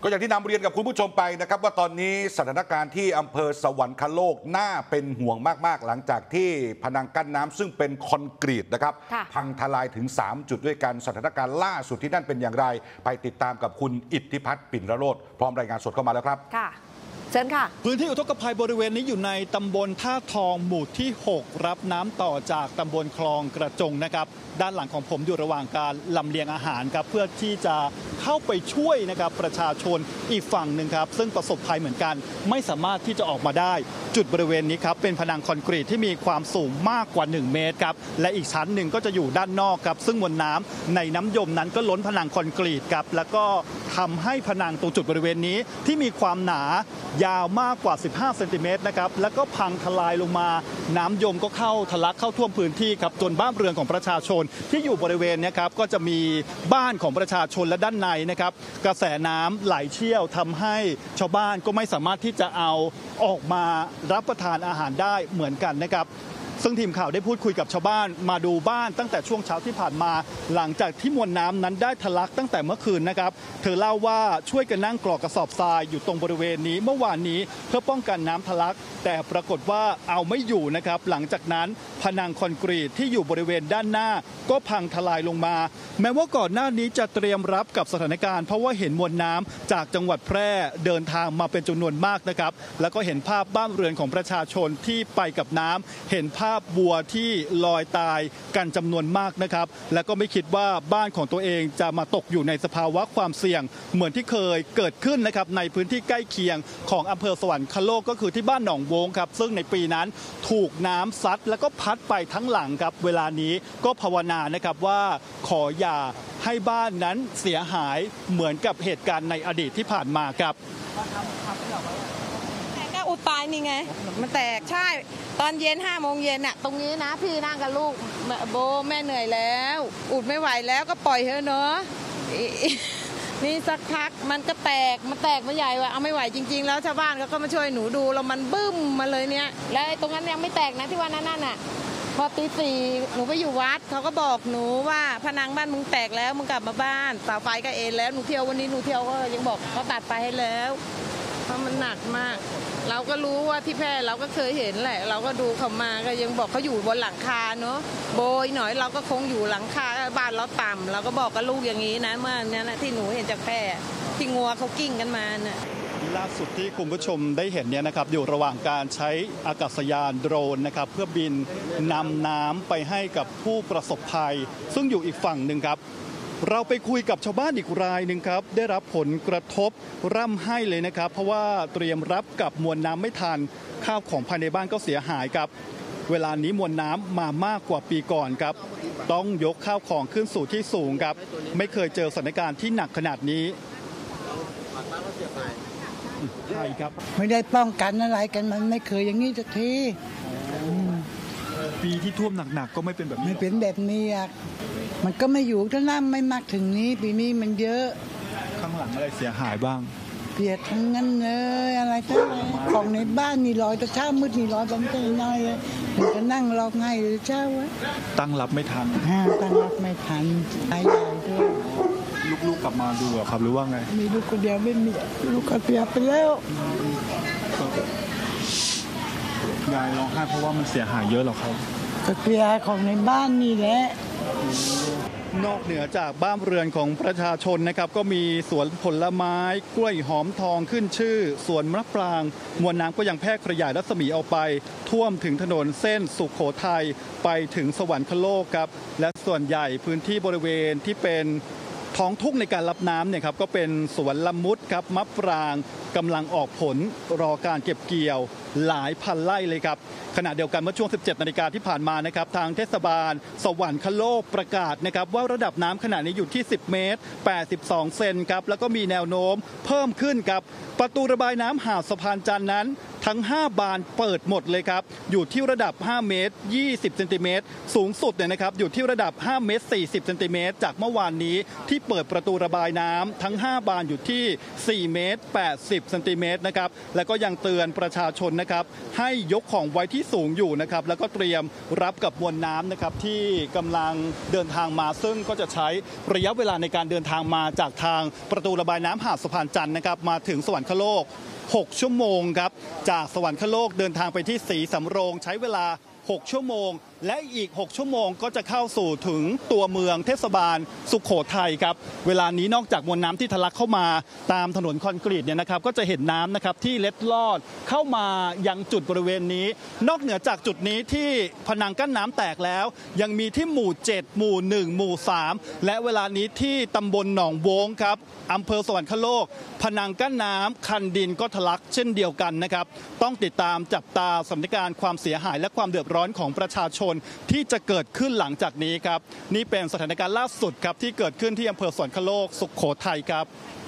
ก็อย่างที่นำเรียนกับคุณผู้ชมไปนะครับว่าตอนนี้สถานการณ์ที่อำเภอสวรรคโลกน่าเป็นห่วงมากๆหลังจากที่พนังกั้นน้ำซึ่งเป็นคอนกรีตนะครับพังทลายถึง3จุดด้วยกันสถานการณ์ล่าสุดที่นั่นเป็นอย่างไรไปติดตามกับคุณอิทธิพัฒน์ปิ่นระโรจน์พร้อมรายงานสดเข้ามาแล้วครับค่ะเชิญค่ะพื้นที่อุทกภัยบริเวณนี้อยู่ในตำบลท่าทองหมู่ที่6รับน้ำต่อจากตำบลคลองกระจงนะครับด้านหลังของผมอยู่ระหว่างการลำเลียงอาหารครับเพื่อที่จะเข้าไปช่วยนะครับประชาชนอีกฝั่งหนึ่งครับซึ่งประสบภัยเหมือนกันไม่สามารถที่จะออกมาได้จุดบริเวณนี้ครับเป็นผนังคอนกรีตที่มีความสูงมากกว่า1 เมตรครับและอีกชั้นหนึ่งก็จะอยู่ด้านนอกครับซึ่งมวลน้ำในน้ำยมนั้นก็ล้นผนังคอนกรีตครับแล้วก็ทำให้ผนังตรงจุดบริเวณนี้ที่มีความหนายาวมากกว่า15 เซนติเมตรนะครับแล้วก็พังทลายลงมาน้ำยมก็เข้าทะลักเข้าท่วมพื้นที่ครับจนบ้านเรือนของประชาชนที่อยู่บริเวณนี้ครับก็จะมีบ้านของประชาชนและด้านในนะครับกระแสน้ำไหลเชี่ยวทำให้ชาวบ้านก็ไม่สามารถที่จะเอาออกมารับประทานอาหารได้เหมือนกันนะครับซึ่งทีมข่าวได้พูดคุยกับชาวบ้านมาดูบ้านตั้งแต่ช่วงเช้าที่ผ่านมาหลังจากที่มวลน้ำนั้นได้ทะลักตั้งแต่เมื่อคืนนะครับเธอเล่าว่าช่วยกันนั่งกรอกกระสอบทรายอยู่ตรงบริเวณนี้เมื่อวานนี้เพื่อป้องกันน้ำทะลักแต่ปรากฏว่าเอาไม่อยู่นะครับหลังจากนั้นผนังคอนกรีตที่อยู่บริเวณด้านหน้าก็พังทลายลงมาแม้ว่าก่อนหน้านี้จะเตรียมรับกับสถานการณ์เพราะว่าเห็นมวลน้ำจากจังหวัดแพร่เดินทางมาเป็นจำนวนมากนะครับแล้วก็เห็นภาพบ้านเรือนของประชาชนที่ไปกับน้ำเห็นภาพวัวที่ลอยตายกันจำนวนมากนะครับและก็ไม่คิดว่าบ้านของตัวเองจะมาตกอยู่ในสภาวะความเสี่ยงเหมือนที่เคยเกิดขึ้นนะครับในพื้นที่ใกล้เคียงของอำเภอสวรรคโลกก็คือที่บ้านหนองโวงครับซึ่งในปีนั้นถูกน้ำซัดแล้วก็พัดไปทั้งหลังครับเวลานี้ก็ภาวนานะครับว่าขออย่าให้บ้านนั้นเสียหายเหมือนกับเหตุการณ์ในอดีตที่ผ่านมาครับก็อุดตายนี่ไงมันแตกใช่ตอนเย็น5 โมงเย็นน่ะตรงนี้นะพี่นั่งกับลูกโบแม่เหนื่อยแล้วอุดไม่ไหวแล้วก็ปล่อยเถอะเนอะนี่สักพักมันก็แตกมาใหญ่ว่ะเอาไม่ไหวจริงๆแล้วชาวบ้านก็มาช่วยหนูดูแล้วมันบึ้มมาเลยเนี่ยแล้วตรงนั้นยังไม่แตกนะที่ว่านั่นน่ะพอตี 4หนูไปอยู่วัดเขาก็บอกหนูว่าผนังบ้านมึงแตกแล้วมึงกลับมาบ้านเสาไฟก็เอ็นแล้วหนูเที่ยววันนี้หนูเที่ยวก็ยังบอกเขาตัดไฟให้แล้วเพราะมันหนักมากเราก็รู้ว่าที่แพร่เราก็เคยเห็นแหละเราก็ดูเขามาก็ยังบอกเขาอยู่บนหลังคาเนาะโบยหน่อยเราก็คงอยู่หลังคาบ้านเราต่ำเราก็บอกกับลูกอย่างนี้นะเมื่อนี้นะที่หนูเห็นจากแพร่ที่งัวเขากิ้งกันมาน่ะล่าสุดที่คุณผู้ชมได้เห็นเนี่ยนะครับอยู่ระหว่างการใช้อากาศยานโดรนนะครับเพื่อบินนำน้ำไปให้กับผู้ประสบภัยซึ่งอยู่อีกฝั่งหนึ่งครับเราไปคุยกับชาวบ้านอีกรายหนึ่งครับได้รับผลกระทบร่ำไห้เลยนะครับเพราะว่าเตรียมรับกับมวลน้ำไม่ทันข้าวของภายในบ้านก็เสียหายครับเวลานี้มวลน้ำมามากกว่าปีก่อนครับต้องยกข้าวของขึ้นสู่ที่สูงครับไม่เคยเจอสถานการณ์ที่หนักขนาดนี้ใช่ครับไม่ได้ป้องกันอะไรกันมันไม่เคยอย่างนี้สักทีปีที่ท่วมหนักๆก็ไม่เป็นแบบนี้ไม่เป็นแบบนี้อ่ะมันก็ไม่อยู่ถ้าน้ำไม่มากถึงนี้ปีนี้มันเยอะข้างหลังอะไรเสียหายบ้างเปียกทั้งนั้นเลยอะไรทั้งของในบ้านนี่ลอยแต่เช้ามืดนี่ลอยบางทีน้อยมันจะนั่งรอง่ายหรือเช้าวะตั้งรับไม่ทันตั้งรับไม่ทันตายใหญ่ด้วยลูกกลับมาดูครับหรือว่าไงมีลูกคนเดียวไม่มีลูกก็เสียไปแล้วยายร้องไห้เพราะว่ามันเสียหายเยอะหรอครับก็เสียของในบ้านนี่แหละนอกเหนือจากบ้านเรือนของประชาชนนะครับก็มีสวนผลไม้กล้วยหอมทองขึ้นชื่อสวนมะปรางมวลน้ำก็ยังแพร่ขยายรัศมีออกไปท่วมถึงถนนเส้นสุโขทัยไปถึงสวรรคโลกครับและส่วนใหญ่พื้นที่บริเวณที่เป็นท้องทุ่งในการรับน้ำเนี่ยครับก็เป็นสวนละมุดครับมะปรางกำลังออกผลรอการเก็บเกี่ยวหลายพันไร่เลยครับขณะเดียวกันเมื่อช่วง 17 นาฬิกาที่ผ่านมานะครับทางเทศบาลสวรรคโลกประกาศนะครับว่าระดับน้ำขณะนี้อยู่ที่10 เมตร 82 เซนครับแล้วก็มีแนวโน้มเพิ่มขึ้นครับประตูระบายน้ำหาดสะพานจันทร์นั้นทั้ง5บานเปิดหมดเลยครับอยู่ที่ระดับ5 เมตร 20 เซนติเมตรสูงสุดเนี่ยนะครับอยู่ที่ระดับ5 เมตร 40 เซนติเมตรจากเมื่อวานนี้ที่เปิดประตูระบายน้ำทั้ง5บานอยู่ที่4 เมตร 80 เซนติเมตรนะครับแล้วก็ยังเตือนประชาชนนะครับให้ยกของไว้ที่สูงอยู่นะครับแล้วก็เตรียมรับกับมวลน้ำนะครับที่กำลังเดินทางมาซึ่งก็จะใช้ระยะเวลาในการเดินทางมาจากทางประตูระบายน้ำหาดสะพานจันทร์นะครับมาถึงสวรรคโลก6 ชั่วโมงครับจากสวรรคโลกเดินทางไปที่ศรีสำโรงใช้เวลา6 ชั่วโมงและอีก6 ชั่วโมงก็จะเข้าสู่ถึงตัวเมืองเทศบาลสุโขทัยครับเวลานี้นอกจากมวลน้ำที่ทะลักเข้ามาตามถนนคอนกรีตเนี่ยนะครับก็จะเห็นน้ำนะครับที่เล็ดลอดเข้ามายังจุดบริเวณนี้นอกเหนือจากจุดนี้ที่พนังกั้นน้ำแตกแล้วยังมีที่หมู่7หมู่1หมู่3และเวลานี้ที่ตำบลหนองโวงครับอำเภอสวรรคโลกพนังกั้นน้ำคันดินก็ทะลักเช่นเดียวกันนะครับต้องติดตามจับตาสถานการณ์ความเสียหายและความเดือดร้อนของประชาชนที่จะเกิดขึ้นหลังจากนี้ครับนี่เป็นสถานการณ์ล่าสุดครับที่เกิดขึ้นที่อำเภอสวรรคโลกสุโขทัยครับ